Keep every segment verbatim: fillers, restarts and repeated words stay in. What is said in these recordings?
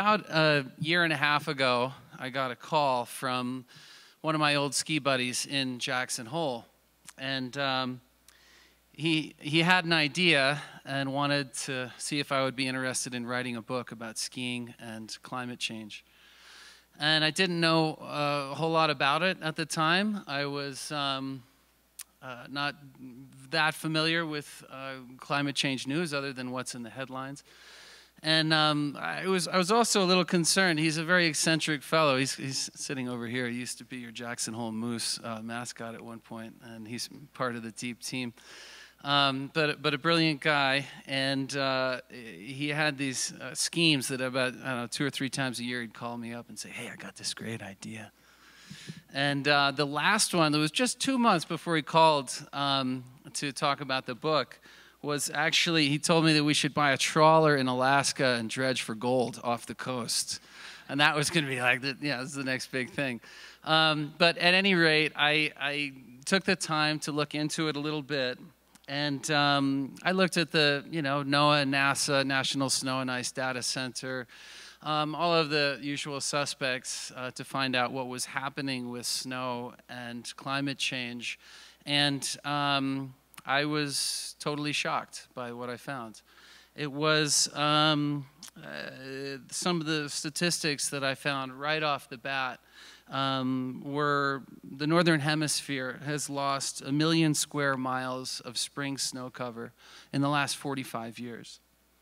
about a year and a half ago, I got a call from one of my old ski buddies in Jackson Hole. And um, he, he had an idea and wanted to see if I would be interested in writing a book about skiing and climate change. And I didn't know uh, a whole lot about it at the time. I was um, uh, not that familiar with uh, climate change news other than what's in the headlines. And um, I, was, I was also a little concerned. He's a very eccentric fellow. He's, he's sitting over here. He used to be your Jackson Hole Moose uh, mascot at one point, and he's part of the Deep team. Um, but, but a brilliant guy, and uh, he had these uh, schemes that about, I don't know, two or three times a year he'd call me up and say, hey, I got this great idea. And uh, the last one, that was just two months before he called um, to talk about the book, was actually, he told me that we should buy a trawler in Alaska and dredge for gold off the coast. And that was going to be like, the, yeah, this is the next big thing. Um, but at any rate, I, I took the time to look into it a little bit. And um, I looked at the, you know, NOAA, NASA, National Snow and Ice Data Center, um, all of the usual suspects uh, to find out what was happening with snow and climate change. And um, I was totally shocked by what I found. It was um, uh, some of the statistics that I found right off the bat um, were the Northern Hemisphere has lost a million square miles of spring snow cover in the last forty-five years.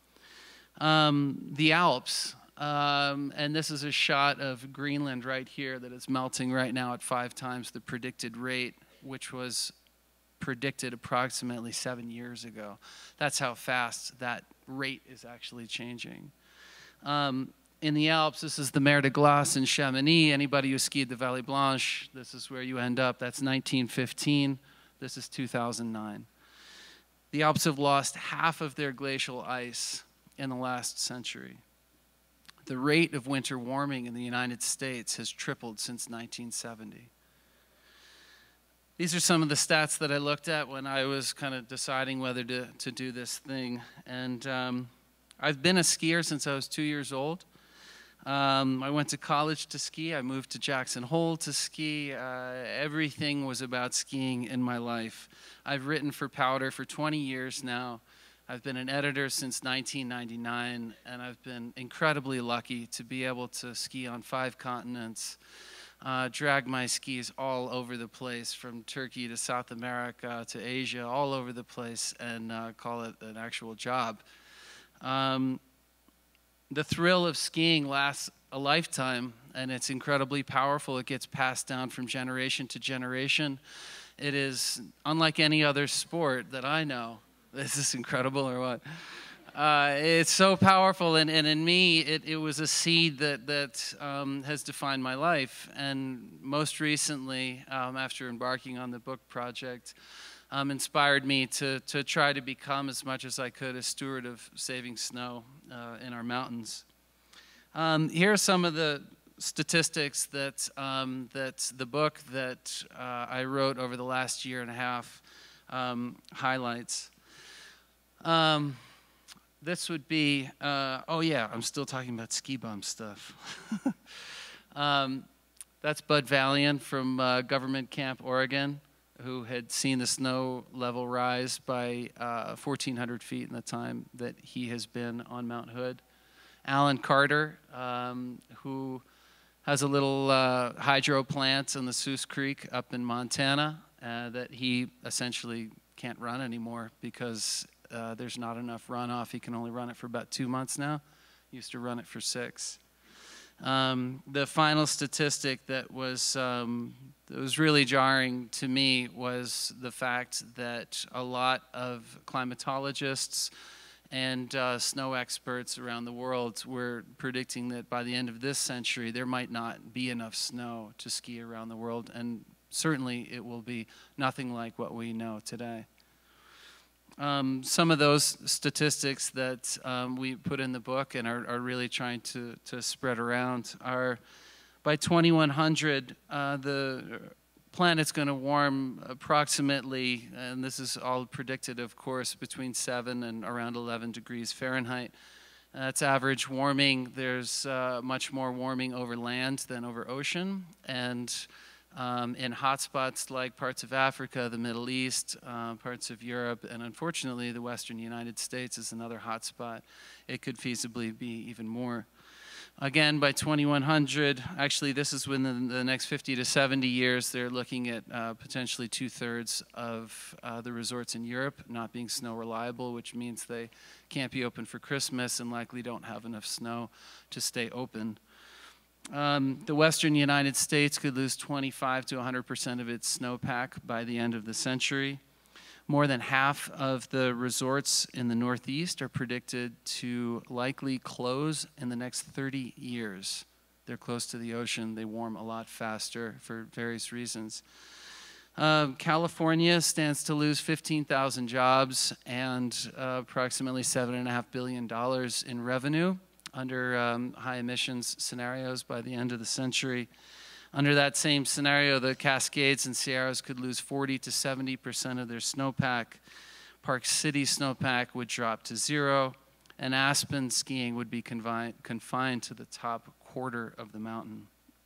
Um, the Alps, um, and this is a shot of Greenland right here that is melting right now at five times the predicted rate, which was predicted approximately seven years ago. That's how fast that rate is actually changing. Um, in the Alps, this is the Mer de Glace in Chamonix. Anybody who skied the Vallée Blanche, this is where you end up. That's nineteen fifteen. This is two thousand nine. The Alps have lost half of their glacial ice in the last century. The rate of winter warming in the United States has tripled since nineteen seventy. These are some of the stats that I looked at when I was kind of deciding whether to, to do this thing. And um, I've been a skier since I was two years old. Um, I went to college to ski. I moved to Jackson Hole to ski. Uh, everything was about skiing in my life. I've written for Powder for twenty years now. I've been an editor since nineteen ninety-nine, and I've been incredibly lucky to be able to ski on five continents. Uh, drag my skis all over the place, from Turkey to South America to Asia, all over the place, and uh, call it an actual job. Um, the thrill of skiing lasts a lifetime, and it's incredibly powerful. It gets passed down from generation to generation. It is unlike any other sport that I know. This is incredible, or what? Uh, it's so powerful, and, and in me, it, it was a seed that, that um, has defined my life. And most recently, um, after embarking on the book project, um, inspired me to, to try to become, as much as I could, a steward of saving snow uh, in our mountains. Um, here are some of the statistics that, um, that the book that uh, I wrote over the last year and a half um, highlights. Um, This would be, uh, oh yeah, I'm still talking about ski bum stuff. um, that's Bud Valiant from uh, Government Camp, Oregon, who had seen the snow level rise by uh, fourteen hundred feet in the time that he has been on Mount Hood. Alan Carter, um, who has a little uh, hydro plant in the Sioux Creek up in Montana uh, that he essentially can't run anymore because Uh, there's not enough runoff. He can only run it for about two months now. He used to run it for six. Um, the final statistic that was, um, that was really jarring to me was the fact that a lot of climatologists and uh, snow experts around the world were predicting that by the end of this century, there might not be enough snow to ski around the world, and certainly it will be nothing like what we know today. Um, some of those statistics that um, we put in the book and are, are really trying to, to spread around are, by twenty-one hundred, uh, the planet's going to warm approximately, and this is all predicted, of course, between seven and around eleven degrees Fahrenheit. That's average warming. There's uh, much more warming over land than over ocean. And um, in hotspots like parts of Africa, the Middle East, uh, parts of Europe, and unfortunately the Western United States is another hotspot, it could feasibly be even more. Again, by twenty-one hundred, actually this is within the next fifty to seventy years, they're looking at uh, potentially two-thirds of uh, the resorts in Europe not being snow reliable, which means they can't be open for Christmas and likely don't have enough snow to stay open. Um, the Western United States could lose twenty-five to one hundred percent of its snowpack by the end of the century. More than half of the resorts in the Northeast are predicted to likely close in the next thirty years. They're close to the ocean. They warm a lot faster for various reasons. Uh, California stands to lose fifteen thousand jobs and uh, approximately seven point five billion dollars in revenue under um, high emissions scenarios by the end of the century. Under that same scenario, the Cascades and Sierras could lose forty to seventy percent of their snowpack. Park City snowpack would drop to zero, and Aspen skiing would be confined, confined to the top quarter of the mountain.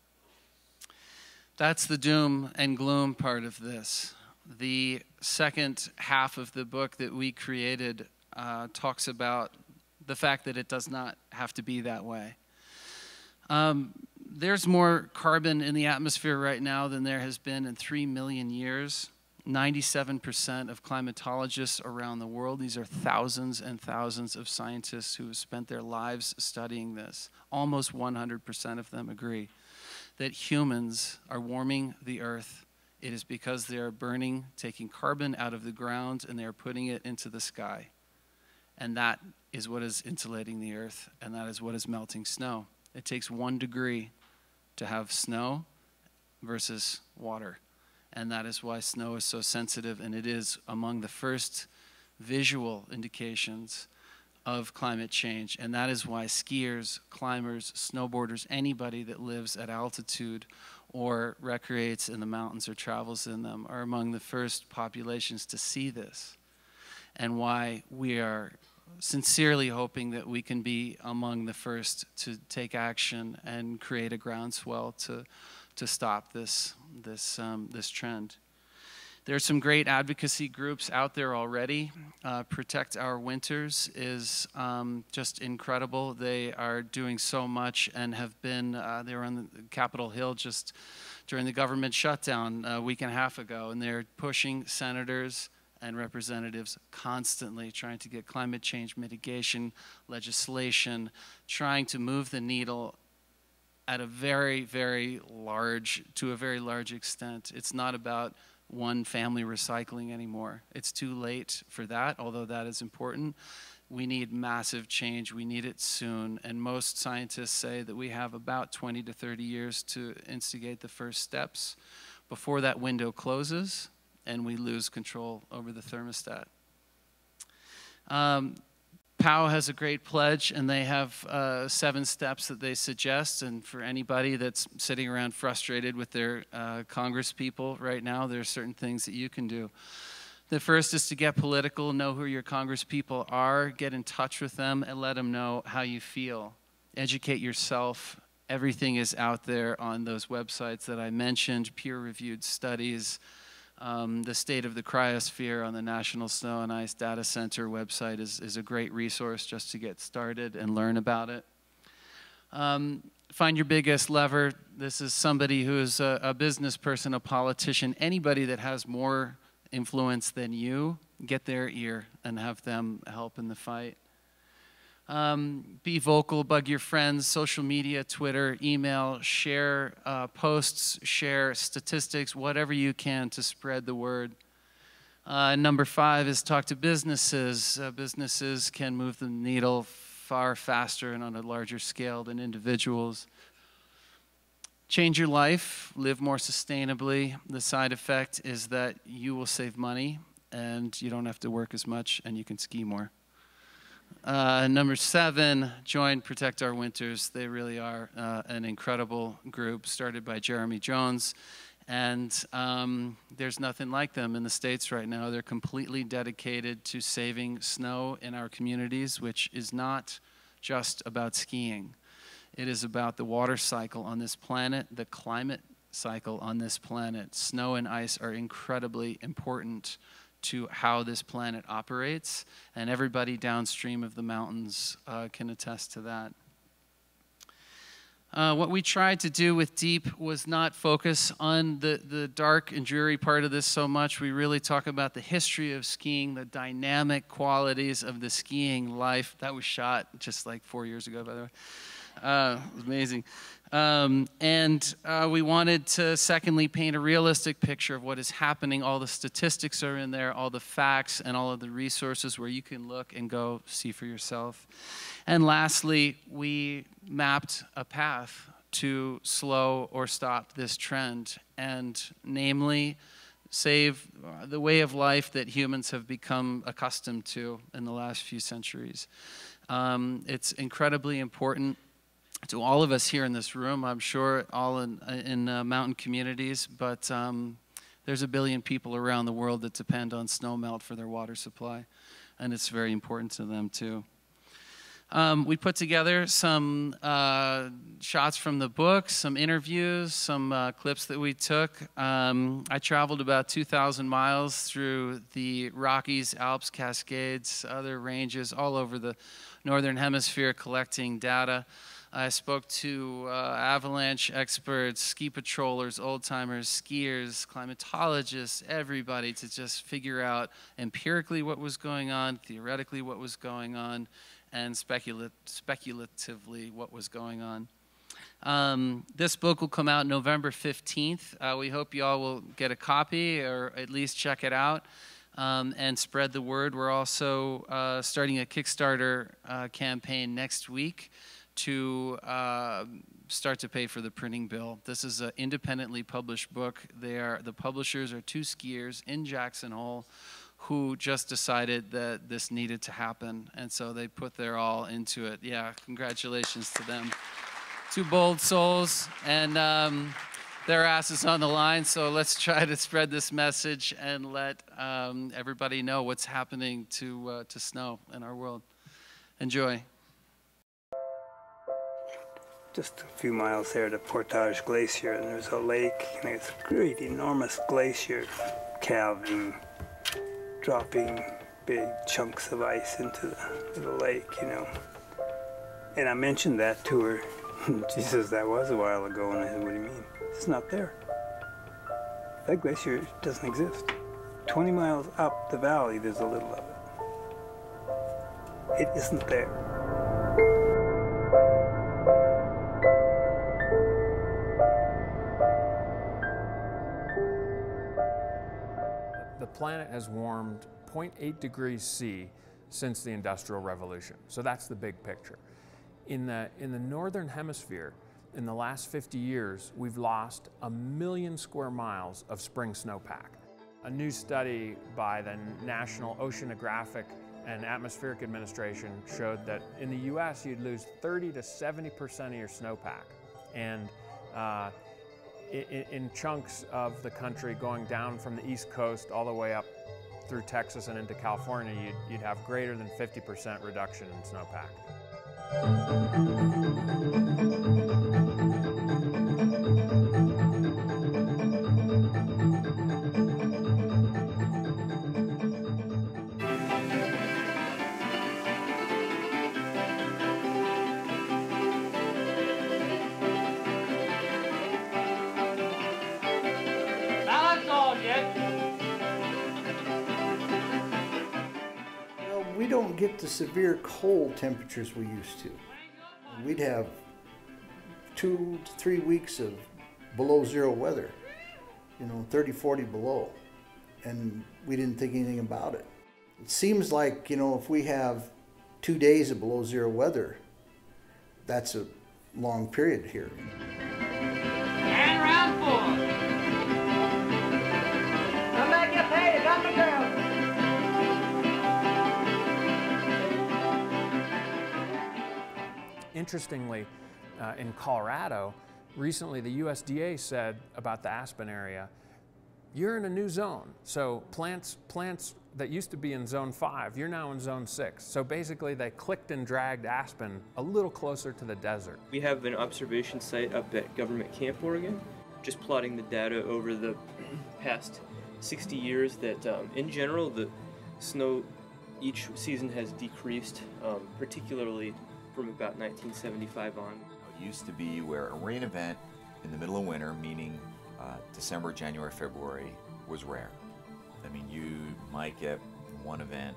That's the doom and gloom part of this. The second half of the book that we created uh, talks about the fact that it does not have to be that way. Um, There's more carbon in the atmosphere right now than there has been in three million years. ninety-seven percent of climatologists around the world, these are thousands and thousands of scientists who have spent their lives studying this. Almost one hundred percent of them agree that humans are warming the earth. It is because they are burning, taking carbon out of the ground, and they are putting it into the sky. And that is what is insulating the earth, and that is what is melting snow. It takes one degree to have snow versus water. And that is why snow is so sensitive, and it is among the first visual indications of climate change. And that is why skiers, climbers, snowboarders, anybody that lives at altitude or recreates in the mountains or travels in them are among the first populations to see this. And why we are sincerely hoping that we can be among the first to take action and create a groundswell to, to stop this, this, um, this trend. There are some great advocacy groups out there already. Uh, Protect Our Winters is um, just incredible. They are doing so much and have been, uh, they were on the Capitol Hill just during the government shutdown a week and a half ago, and they're pushing senators and representatives constantly trying to get climate change mitigation legislation, trying to move the needle at a very, very large, to a very large extent. It's not about one family recycling anymore. It's too late for that, although that is important. We need massive change. We need it soon. And most scientists say that we have about twenty to thirty years to instigate the first steps before that window closes and we lose control over the thermostat. Um, P O W has a great pledge, and they have uh, seven steps that they suggest. And for anybody that's sitting around frustrated with their uh, Congress people right now, there are certain things that you can do. The first is to get political, know who your Congress people are, get in touch with them, and let them know how you feel. Educate yourself. Everything is out there on those websites that I mentioned, peer-reviewed studies. Um, the State of the Cryosphere on the National Snow and Ice Data Center website is, is a great resource just to get started and learn about it. Um, find your biggest lever. This is somebody who is a, a business person, a politician, anybody that has more influence than you. Get their ear and have them help in the fight. Um, be vocal, bug your friends, social media, Twitter, email, share uh, posts, share statistics, whatever you can to spread the word. Uh, number five is talk to businesses. Uh, businesses can move the needle far faster and on a larger scale than individuals. Change your life, live more sustainably. The side effect is that you will save money and you don't have to work as much and you can ski more. Uh, number seven, join Protect Our Winters. They really are uh, an incredible group started by Jeremy Jones. And um, there's nothing like them in the States right now. They're completely dedicated to saving snow in our communities, which is not just about skiing. It is about the water cycle on this planet, the climate cycle on this planet. Snow and ice are incredibly important to how this planet operates, and everybody downstream of the mountains uh, can attest to that. Uh, what we tried to do with Deep was not focus on the, the dark and dreary part of this so much. We really talk about the history of skiing, the dynamic qualities of the skiing life. That was shot just like four years ago, by the way. Uh, it was amazing. Um, and uh, we wanted to, secondly, paint a realistic picture of what is happening. All the statistics are in there, all the facts, and all of the resources where you can look and go see for yourself. And lastly, we mapped a path to slow or stop this trend, and namely, save the way of life that humans have become accustomed to in the last few centuries. Um, it's incredibly important to all of us here in this room, I'm sure, all in, in uh, mountain communities, but um, there's a billion people around the world that depend on snowmelt for their water supply, and it's very important to them too. Um, we put together some uh, shots from the book, some interviews, some uh, clips that we took. Um, I traveled about two thousand miles through the Rockies, Alps, Cascades, other ranges all over the Northern Hemisphere collecting data. I spoke to uh, avalanche experts, ski patrollers, old-timers, skiers, climatologists, everybody to just figure out empirically what was going on, theoretically what was going on, and specula speculatively what was going on. Um, this book will come out November fifteenth. Uh, we hope you all will get a copy or at least check it out um, and spread the word. We're also uh, starting a Kickstarter uh, campaign next week to uh, start to pay for the printing bill. This is an independently published book. They are, the publishers are two skiers in Jackson Hole who just decided that this needed to happen, and so they put their all into it. Yeah, congratulations to them. Two bold souls, and um, their ass is on the line, so let's try to spread this message and let um, everybody know what's happening to, uh, to snow in our world. Enjoy. Just a few miles there to Portage Glacier, and there's a lake, and it's a great enormous glacier calving, dropping big chunks of ice into the, the lake, you know. And I mentioned that to her. She says, that was a while ago, and I said, what do you mean? It's not there. That glacier doesn't exist. twenty miles up the valley, there's a little of it. It isn't there. The planet has warmed zero point eight degrees C since the Industrial Revolution. So that's the big picture. In the, in the Northern Hemisphere, in the last fifty years, we've lost a million square miles of spring snowpack. A new study by the National Oceanographic and Atmospheric Administration showed that in the U S you'd lose thirty to seventy percent of your snowpack. And uh, in, in chunks of the country going down from the East Coast all the way up through Texas and into California, you'd, you'd have greater than fifty percent reduction in snowpack. We don't get the severe cold temperatures we used to. We'd have two to three weeks of below zero weather, you know, thirty, forty below, and we didn't think anything about it. It seems like, you know, if we have two days of below zero weather, that's a long period here. And round four. Come back, get paid, I got the girl. Interestingly, uh, in Colorado, recently the U S D A said about the Aspen area, you're in a new zone. So plants, plants that used to be in zone five, you're now in zone six. So basically they clicked and dragged Aspen a little closer to the desert. We have an observation site up at Government Camp, Oregon, just plotting the data over the past sixty years that um, in general the snow each season has decreased, um, particularly from about nineteen seventy-five on. It used to be where a rain event in the middle of winter, meaning uh, December, January, February, was rare. I mean, you might get one event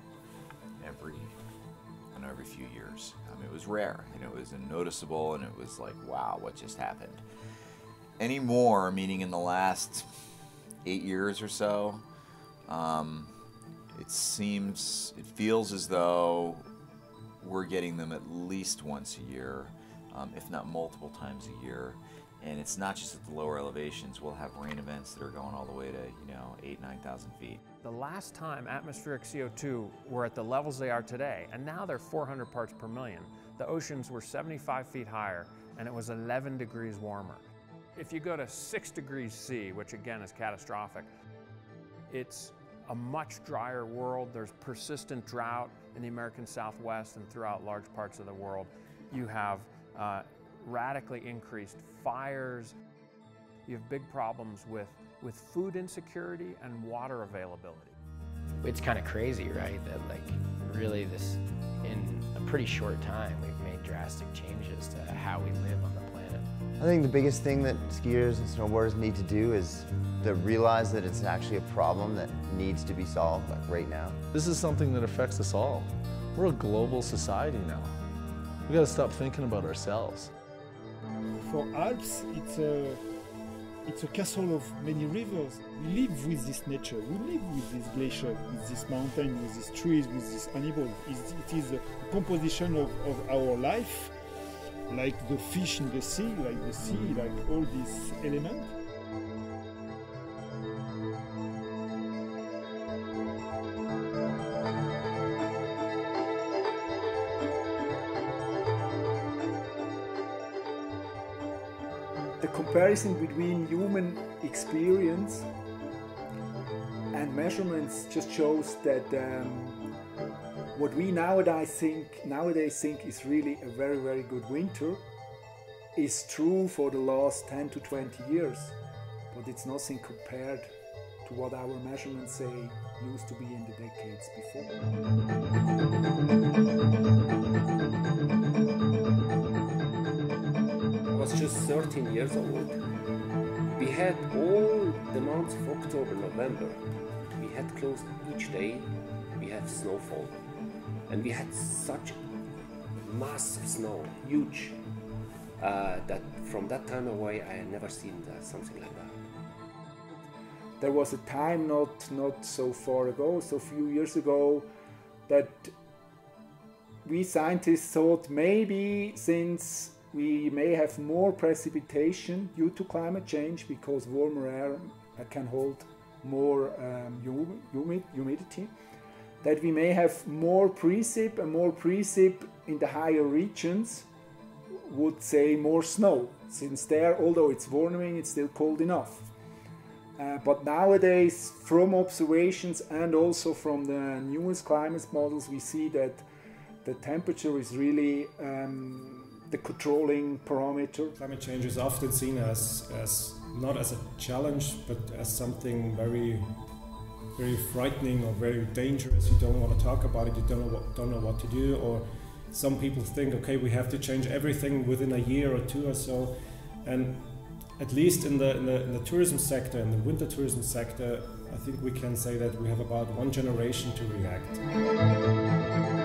every, I don't know, every few years. I mean, it was rare, and it was noticeable, and it was like, wow, what just happened? Anymore, meaning in the last eight years or so, um, it seems, it feels as though we're getting them at least once a year, um, if not multiple times a year. And it's not just at the lower elevations. We'll have rain events that are going all the way to, you know, eight, nine thousand feet. The last time atmospheric C O two were at the levels they are today, and now they're four hundred parts per million, the oceans were seventy-five feet higher, and it was eleven degrees warmer. If you go to six degrees C, which again is catastrophic, it's a much drier world. There's persistent drought in the American Southwest and throughout large parts of the world. You have uh, radically increased fires. You have big problems with, with food insecurity and water availability. It's kind of crazy, right? That like really this, in a pretty short time, we've made drastic changes to how we live on the planet. I think the biggest thing that skiers and snowboarders need to do is to realize that it's actually a problem that needs to be solved, like right now. This is something that affects us all. We're a global society now. We gotta stop thinking about ourselves. For Alps, it's a, it's a castle of many rivers. We live with this nature, we live with this glacier, with this mountain, with these trees, with this animal. It's, it is a composition of, of our life, like the fish in the sea, like the sea, like all these elements. The comparison between human experience and measurements just shows that um, what we nowadays think, nowadays think is really a very, very good winter is true for the last ten to twenty years, but it's nothing compared to what our measurements say used to be in the decades I was just thirteen years old. We had all the months of October, November. We had closed each day. We had snowfall. And we had such massive snow, huge, uh, that from that time away I had never seen uh, something like that. There was a time not, not so far ago, so a few years ago, that we scientists thought maybe since we may have more precipitation due to climate change because warmer air can hold more um, humid, humidity, that we may have more precip, and more precip in the higher regions would say more snow, since there, although it's warming, it's still cold enough. Uh, but nowadays, from observations and also from the newest climate models, we see that the temperature is really um, the controlling parameter. Climate change is often seen as, as not as a challenge, but as something very, very frightening or very dangerous. You don't want to talk about it, you don't know what, don't know what to do, or some people think, okay, we have to change everything within a year or two or so. And at least in the, in the, in the tourism sector, in the winter tourism sector, I think we can say that we have about one generation to react.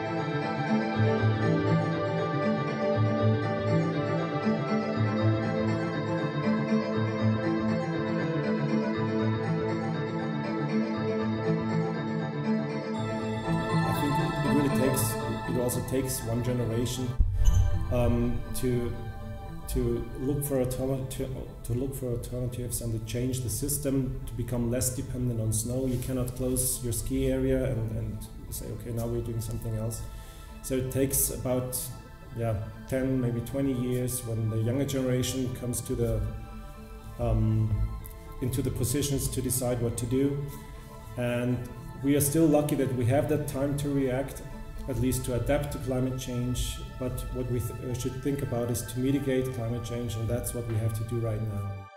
It also takes one generation um, to to look for alternative, to look for alternatives and to change the system to become less dependent on snow. You cannot close your ski area and, and say, okay, now we're doing something else. So it takes about yeah ten, maybe twenty years when the younger generation comes to the um, into the positions to decide what to do. And We are still lucky that we have that time to react, at least to adapt to climate change, but what we th- should think about is to mitigate climate change, and that's what we have to do right now.